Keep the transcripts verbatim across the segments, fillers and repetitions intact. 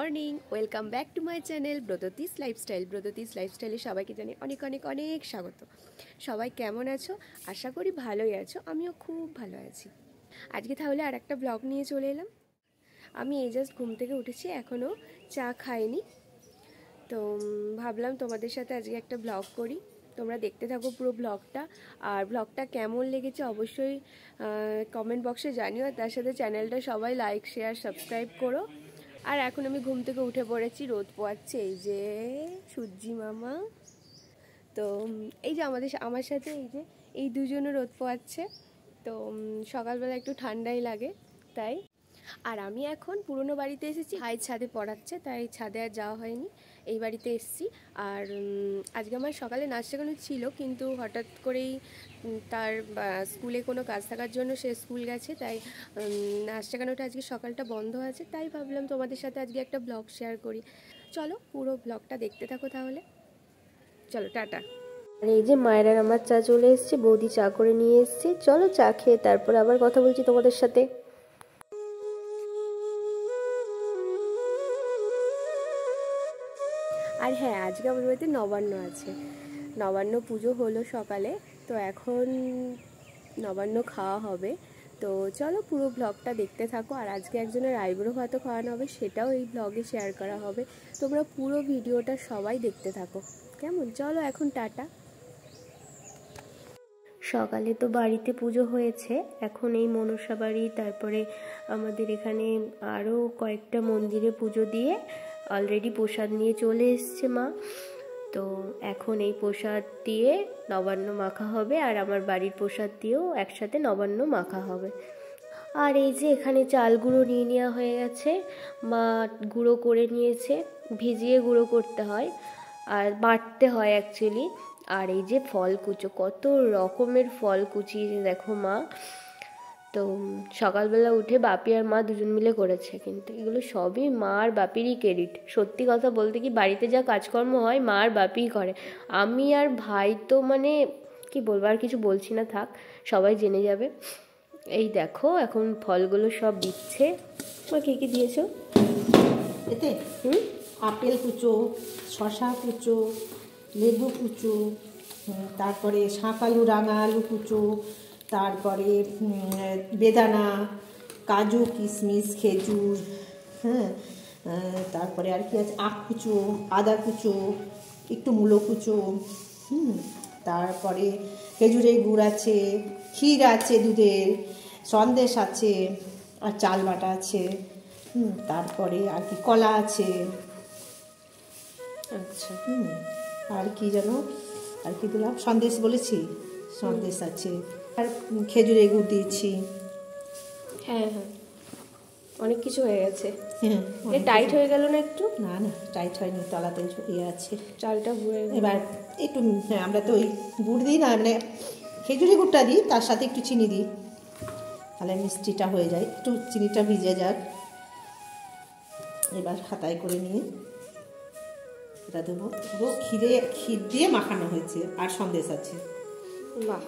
Morning, welcome back to my channel Bratati's lifestyle. Bratati's লাইফস্টাইলে সবাইকে জানি অনেক অনেক অনেক স্বাগত। সবাই কেমন আছো? আশা করি ভালোই আছো, আমিও খুব ভালো আছি। আজকে তাহলে আর একটা ব্লগ নিয়ে চলে এলাম। আমি এই জাস্ট ঘুম থেকে উঠেছি, এখনও চা খাইনি, তো ভাবলাম তোমাদের সাথে আজকে একটা ব্লগ করি। তোমরা দেখতে থাকো পুরো ব্লগটা, আর ব্লগটা কেমন লেগেছে অবশ্যই কমেন্ট বক্সে জানিও। তার সাথে চ্যানেলটা সবাই লাইক শেয়ার সাবস্ক্রাইব করো। আর এখন আমি ঘুম থেকে উঠে পড়েছি, রোদ পোয়াচ্ছে এই যে সূর্যি মামা। তো এই যে আমাদের আমার সাথে এই যে এই দুজনে রোদ পোয়াচ্ছে, তো সকালবেলা একটু ঠান্ডাই লাগে তাই। আর আমি এখন পুরনো বাড়িতে এসেছি, ভাই ছাদে পড়াচ্ছে তাই ছাদে আর যাওয়া হয়নি, এই বাড়িতে এসেছি। আর আজকে আমার সকালে নাচ শেখানো ছিল, কিন্তু হঠাৎ করেই তার স্কুলে কোনো কাজ থাকার জন্য সে স্কুল গেছে, তাই নাচ শেখানোটা আজকে সকালটা বন্ধ আছে। তাই ভাবলাম তোমাদের সাথে আজকে একটা ব্লগ শেয়ার করি। চলো পুরো ব্লগটা দেখতে থাকো তাহলে। চলো টাটা। আর এই যে মায়ের আর আমার চা চলে এসছে, বৌদি চা করে নিয়ে এসছে। চলো চা খেয়ে তারপর আবার কথা বলছি তোমাদের সাথে। আর হ্যাঁ, আজকে আমাদের বাড়িতে নবান্ন আছে, নবান্ন পুজো হলো সকালে, তো এখন নবান্ন খাওয়া হবে। তো চলো পুরো ব্লগটা দেখতে থাকো। আর আজকে একজনের আইবুড়ো ভাতও খাওয়ানো হবে, সেটাও এই ব্লগে শেয়ার করা হবে। তোমরা পুরো ভিডিওটা সবাই দেখতে থাকো কেমন। চলো এখন টাটা। সকালে তো বাড়িতে পুজো হয়েছে, এখন এই মনসা বাড়ি, তারপরে আমাদের এখানে আরও কয়েকটা মন্দিরে পুজো দিয়ে অলরেডি প্রসাদ নিয়ে চলে এসছে মা। তো এখন এই প্রসাদ দিয়ে নবান্ন মাখা হবে, আর আমার বাড়ির প্রসাদ দিয়েও একসাথে নবান্ন মাখা হবে। আর এই যে এখানে চাল গুঁড়ো নিয়ে নেওয়া হয়ে গেছে, মা গুঁড়ো করে নিয়েছে, ভিজিয়ে গুঁড়ো করতে হয় আর বাটতে হয় অ্যাকচুয়ালি। আর এই যে ফল কুচো, কত রকমের ফল কুচিয়ে দেখো মা। তো সকালবেলা উঠে বাপি আর মা দুজন মিলে করেছে, কিন্তু এগুলো সবই মা আর বাপিরই ক্রেডিট। সত্যি কথা বলতে কি, বাড়িতে যা কাজকর্ম হয় মা আর বাপিই করে। আমি আর ভাই তো মানে কি বলবো, আর কিছু বলছি না, থাক, সবাই জেনে যাবে। এই দেখো এখন ফলগুলো সব দিচ্ছে। মা কী কী দিয়েছো এতে? হুম আপেল কুচো, শশা কুচো, লেবু কুচো, তারপরে শাঁকালু রাঙা আলু কুচো, তারপরে বেদানা, কাজু কিশমিশ খেজুর, হ্যাঁ, তারপরে আর কি আছে, আখ কুচো, আদা কুচো, একটু মূলো কুচো, হুম তারপরে খেজুরের গুড় আছে, ক্ষীর আছে দুধের, সন্দেশ আছে, আর চাল বাটা আছে, হুম তারপরে আর কি কলা আছে। আচ্ছা, হুম আর কি যেন আর কি দিলাম, সন্দেশ বলেছি, সন্দেশ আছে, আর খেজুরের গুড় দিয়েছি। হ্যাঁ হ্যাঁ, অনেক কিছু হয়ে গেছে। হ্যাঁ, টাইট হয়ে গেল না একটু? না না, টাইট হয়নি, তলাতে ইয়ে আছে, চালটা ঘুরে। এবার একটু হ্যাঁ, আমরা তো ওই গুড় দিই না, মানে খেজুরের গুড়টা দিই, তার সাথে একটু চিনি দিই, তাহলে মিষ্টিটা হয়ে যায়, একটু চিনিটা ভিজে যাক। এবার হাতায় করে নিয়ে এটা দেবো। পুরো ক্ষীরে ক্ষীর দিয়ে মাখানো হয়েছে, আর সন্দেশ আছে। বাহ,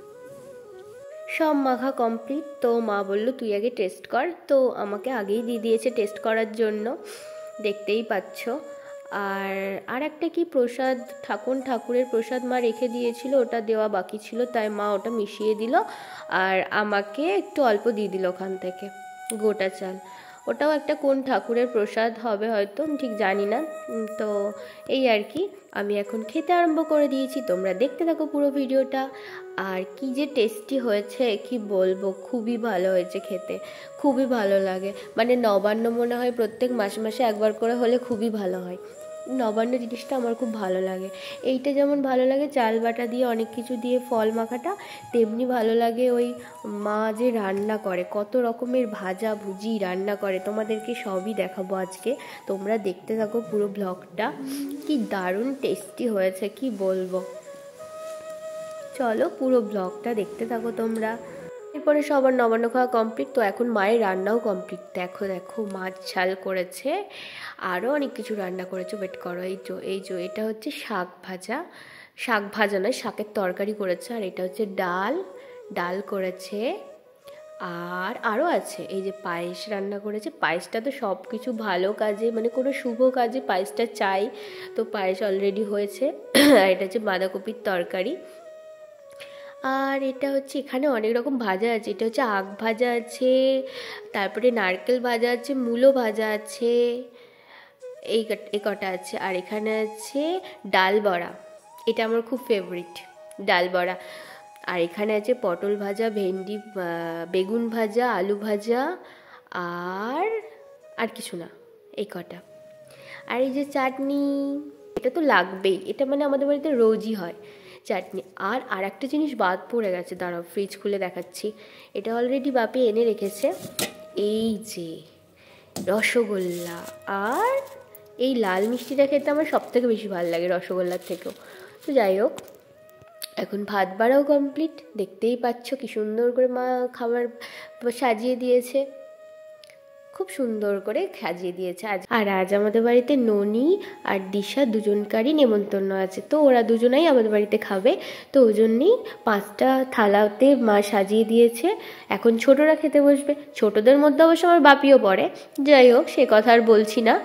সব মাখা কমপ্লিট। তো মা বলল তুই আগে টেস্ট কর, তো আমাকে আগেই দিয়ে দিয়েছে টেস্ট করার জন্য, দেখতেই পাচ্ছ। আর আর একটা কি প্রসাদ, ঠাকুর ঠাকুরের প্রসাদ মা রেখে দিয়েছিল, ওটা দেওয়া বাকি ছিল, তাই মা ওটা মিশিয়ে দিল, আর আমাকে একটু অল্প দিয়ে দিল ওখান থেকে গোটা চাল। ওটাও একটা কোন ঠাকুরের প্রসাদ হবে হয়তো, আমি ঠিক জানি না। তো এই আর কি, আমি এখন খেতে আরম্ভ করে দিয়েছি, তোমরা দেখতে থাকো পুরো ভিডিওটা। আর কি যে টেস্টি হয়েছে কি বলবো, খুবই ভালো হয়েছে খেতে, খুবই ভালো লাগে। মানে নবান্ন মনে হয় প্রত্যেক মাসে মাসে একবার করে হলে খুবই ভালো হয়। নবান্ন জিনিসটা আমার খুব ভালো লাগে। এইটা যেমন ভালো লাগে চাল বাটা দিয়ে অনেক কিছু দিয়ে ফল মাখাটা, তেমনি ভালো লাগে ওই মা যে রান্না করে, কত রকমের ভাজা ভুজি রান্না করে, তোমাদেরকে সবই দেখাবো আজকে, তোমরা দেখতে থাকো পুরো ব্লগটা। কি দারুণ টেস্টি হয়েছে কি বলবো, চলো পুরো ব্লগটা দেখতে থাকো তোমরা। এরপরে সবার নবান্ন খাওয়া কমপ্লিট, তো এখন মায়ের রান্নাও কমপ্লিট। দেখো দেখো মাছ ঝাল করেছে, আরও অনেক কিছু রান্না করেছে, ওয়েট করো। এই যে এই যে এটা হচ্ছে শাক ভাজা, শাক ভাজা নয় শাকের তরকারি করেছে। আর এটা হচ্ছে ডাল, ডাল করেছে। আর আরও আছে, এই যে পায়েস রান্না করেছে। পায়েসটা তো সব কিছু ভালো কাজে, মানে কোনো শুভ কাজে পায়েসটা চাই, তো পায়েস অলরেডি হয়েছে। আর এটা হচ্ছে বাঁধাকপির তরকারি। আর এটা হচ্ছে এখানে অনেক রকম ভাজা আছে, এটা হচ্ছে আখ ভাজা আছে, তারপরে নারকেল ভাজা আছে, মূলো ভাজা আছে, এই এই কটা আছে। আর এখানে আছে ডাল বড়া, এটা আমার খুব ফেভারিট ডাল বড়া। আর এখানে আছে পটল ভাজা, ভেন্ডি, বেগুন ভাজা, আলু ভাজা, আর আর কিছু না, এই কটা। আর এই যে চাটনি, এটা তো লাগবেই, এটা মানে আমাদের বাড়িতে রোজই হয় চাটনি। আর আর একটা জিনিস বাদ পড়ে গেছে, দাঁড়াও ফ্রিজ খুলে দেখাচ্ছি। এটা অলরেডি বাপি এনে রেখেছে, এই যে রসগোল্লা। আর এই লাল মিষ্টিটা খেতে আমার সব থেকে বেশি ভালো লাগে রসগোল্লার থেকেও। তো যাই হোক, এখন ভাত বাড়াও কমপ্লিট, দেখতেই পাচ্ছ কি সুন্দর করে মা খাবার সাজিয়ে দিয়েছে, খুব সুন্দর করে সাজিয়ে দিয়েছে আজ। আর আজ আমাদের বাড়িতে ননি আর দিশা দুজনকারই নেমন্তন্ন আছে, তো ওরা দুজনাই আমাদের বাড়িতে খাবে, তো ওই জন্যই পাঁচটা থালাতে মা সাজিয়ে দিয়েছে। এখন ছোটরা খেতে বসবে, ছোটদের মধ্যে অবশ্য আমার বাপিও পড়ে, যাই হোক সে কথা আর বলছি না।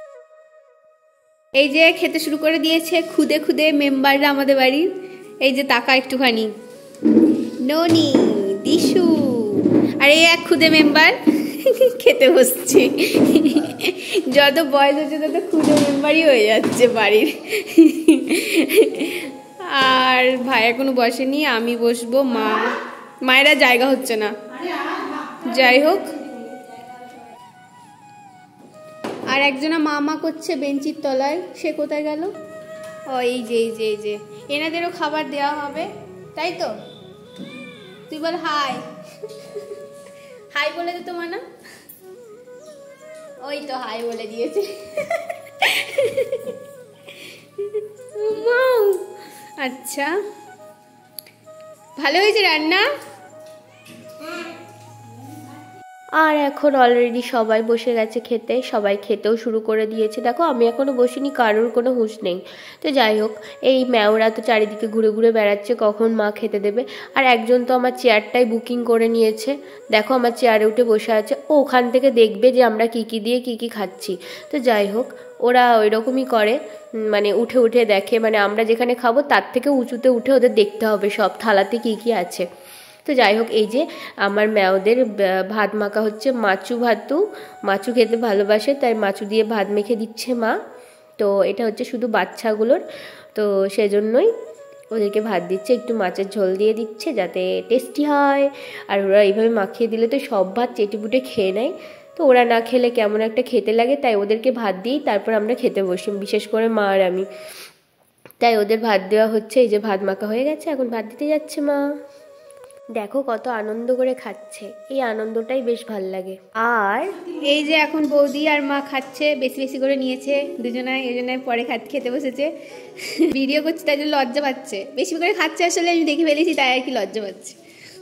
এই যে খেতে শুরু করে দিয়েছে খুদে খুদে মেম্বাররা আমাদের বাড়ির। এই যে তাকা একটুখানি, ননি, দিশু, আর এই এক খুদে মেম্বার খেতে বসছে। যত বয়স হচ্ছে তত খুদে মেম্বারই হয়ে যাচ্ছে বাড়ির। আর ভাই এখনো বসেনি, আমি বসবো, মা মায়েরা জায়গা হচ্ছে না, যাই হোক। আর একজনা মামা করছে বেঞ্চির তলায়, সে কোথায় গেল? ও এই যে এই যে এই যে এনাদেরও খাবার দেওয়া হবে, তাই তো? তুই বল হাই, হাই বলে দে তো মানা। ওই তো হাই বলে দিয়েছে। আচ্ছা, ভালো হয়েছে রান্না। আর এখন অলরেডি সবাই বসে গেছে খেতে, সবাই খেতেও শুরু করে দিয়েছে। দেখো আমি এখনও বসিনি, কারোর কোনো হুঁশ নেই। তো যাই হোক, এই ম্যাওরা তো চারিদিকে ঘুরে ঘুরে বেড়াচ্ছে কখন মা খেতে দেবে। আর একজন তো আমার চেয়ারটাই বুকিং করে নিয়েছে, দেখো আমার চেয়ারে উঠে বসে আছে, ও ওখান থেকে দেখবে যে আমরা কী কী দিয়ে কী কী খাচ্ছি। তো যাই হোক, ওরা ওই রকমই করে, মানে উঠে উঠে দেখে, মানে আমরা যেখানে খাবো তার থেকে উঁচুতে উঠে ওদের দেখতে হবে সব থালাতে কী কী আছে। তো যাই হোক, এই যে আমার ম্যাওদের ভাত মাখা হচ্ছে, মাচু ভাতু, মাচু খেতে ভালোবাসে তাই মাচু দিয়ে ভাত মেখে দিচ্ছে মা। তো এটা হচ্ছে শুধু বাচ্চাগুলোর, তো সেজন্যই ওদেরকে ভাত দিচ্ছে, একটু মাছের ঝোল দিয়ে দিচ্ছে যাতে টেস্টি হয়। আর ওরা এইভাবে মাখিয়ে দিলে তো সব ভাত চেটেপুটে খেয়ে নেয়, তো ওরা না খেলে কেমন একটা খেতে লাগে, তাই ওদেরকে ভাত দিই তারপর আমরা খেতে বসি, বিশেষ করে মা আর আমি। তাই ওদের ভাত দেওয়া হচ্ছে, এই যে ভাত মাখা হয়ে গেছে, এখন ভাত দিতে যাচ্ছে মা। দেখো কত আনন্দ করে খাচ্ছে, এই আনন্দটাই বেশ ভাল লাগে। আর এই যে এখন বৌদি আর মা খাচ্ছে, বেশি বেশি করে নিয়েছে দুজনায়, এই জন্য পরে খাত খেতে বসেছে। ভিডিও করছে তাই জন্য লজ্জা পাচ্ছে, বেশি করে খাচ্ছে, আসলে আমি দেখে ফেলেছি তাই আর কি লজ্জা পাচ্ছে।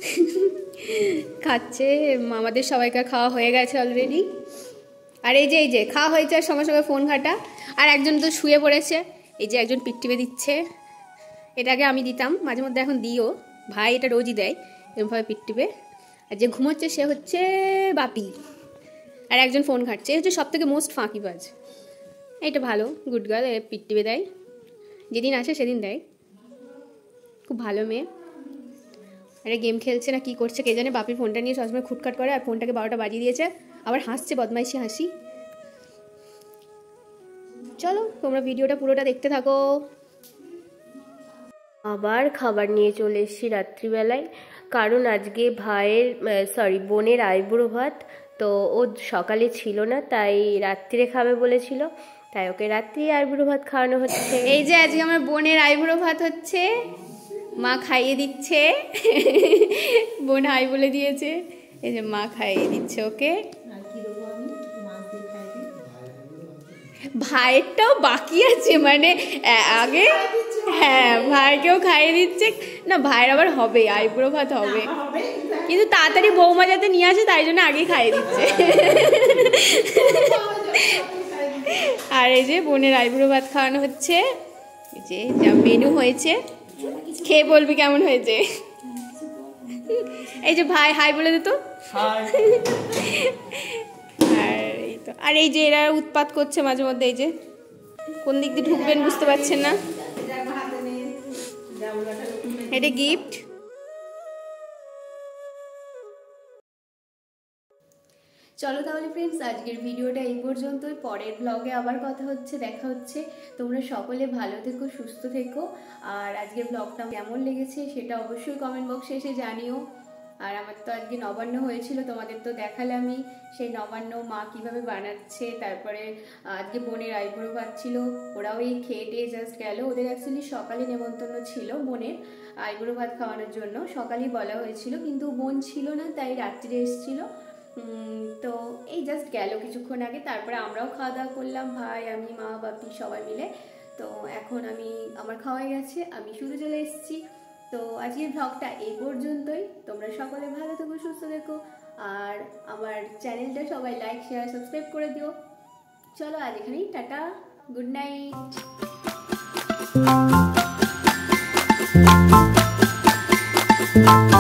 খাচ্ছে, আমাদের সবাইকার খাওয়া হয়ে গেছে অলরেডি। আর এই যে এই যে খাওয়া হয়েছে আর সঙ্গে সঙ্গে ফোন ঘাটা। আর একজন তো শুয়ে পড়েছে, এই যে একজন পিঠ টিপে দিচ্ছে, এটা আগে আমি দিতাম মাঝে মধ্যে, এখন দিও, ভাই এটা রোজই দেয় এরকমভাবে পিঠ টিপে। আর যে ঘুমোচ্ছে সে হচ্ছে বাপি, আর একজন ফোন ঘাটছে, হচ্ছে সব থেকে মোস্ট ফাঁকিবাজ। এইটা ভালো, গুড গার্ল, এ পিঠ টিপে দেয়, যেদিন আসে সেদিন দেয়, খুব ভালো মেয়ে। আরে গেম খেলছে না কি করছে কে জানে, বাপির ফোনটা নিয়ে সবসময় খুটখাট করে, আর ফোনটাকে বারোটা বাজিয়ে দিয়েছে, আবার হাসছে বদমাইশি হাসি। চলো তোমরা ভিডিওটা পুরোটা দেখতে থাকো। আবার খাবার নিয়ে চলে এসেছি রাত্রিবেলায়, কারণ আজকে ভাইয়ের সরি বোনের আইবুড়ো ভাত, তো ও সকালে ছিল না তাই রাত্রিরে খাবে বলেছিল, তাই ওকে রাত্রি আইবুড়ো ভাত খাওয়ানো হচ্ছে। এই যে আজকে আমার বোনের আইবুড়ো ভাত হচ্ছে, মা খাইয়ে দিচ্ছে, বোন হাই বলে দিয়েছে, এই যে মা খাইয়ে দিচ্ছে ওকে। ভাইয়েরটাও বাকি আছে, মানে আগে হ্যাঁ ভাইকেও খাইয়ে দিচ্ছে না, ভাইয়ের আবার হবে আইবুড়ো ভাত হবে, কিন্তু তাড়াতাড়ি বৌমা যাতে নিয়ে আসে তাই জন্য আগেই খাইয়ে দিচ্ছে। আর এই যে বোনের আইবুড়ো ভাত খাওয়ানো হচ্ছে, এই যে যা মেনু হয়েছে, খেয়ে বলবি কেমন হয়েছে। এই যে ভাই হাই বলে দে তো। আর এই তো, আর এই যে এরা উৎপাত করছে মাঝে মধ্যে, এই যে কোন দিক দিয়ে ঢুকবেন বুঝতে পারছেন না। এটা গিফট। চলো তাহলে ফ্রেন্ডস, আজকের ভিডিওটা এই পর্যন্তই। পরের ব্লগে আবার কথা হচ্ছে, দেখা হচ্ছে। তোমরা সকলে ভালো থেকো, সুস্থ থেকো। আর আজকের ব্লগটা কেমন লেগেছে সেটা অবশ্যই কমেন্ট বক্সে এসে জানিও। আর আমার তো আজকে নবান্ন হয়েছিল, তোমাদের তো দেখালাম আমি সেই নবান্ন মা কিভাবে বানাচ্ছে। তারপরে আজকে বোনের আইবুড়ো ভাত ছিল, ওরাও এই খেয়ে টেয়ে জাস্ট গেল। ওদের অ্যাকচুয়ালি সকালে নেমন্তন্ন ছিল বোনের আইবুড়ো ভাত খাওয়ানোর জন্য, সকালেই বলা হয়েছিল, কিন্তু বোন ছিল না তাই রাত্রিরে এসেছিল। তো এই জাস্ট গেল কিছুক্ষণ আগে। তারপরে আমরাও খাওয়া দাওয়া করলাম, ভাই, আমি, মা, বাপি সবাই মিলে। তো এখন আমি আমার খাওয়া গেছে, আমি শুরু চলে এসেছি। তো আজকের ব্লগটা এই পর্যন্তই। তোমরা সকলে ভালো থেকো, সুস্থ থেকো। আর আমার চ্যানেলটা সবাই লাইক, শেয়ার, সাবস্ক্রাইব করে দিও। চলো আজ এখানেই টাটা, গুড নাইট।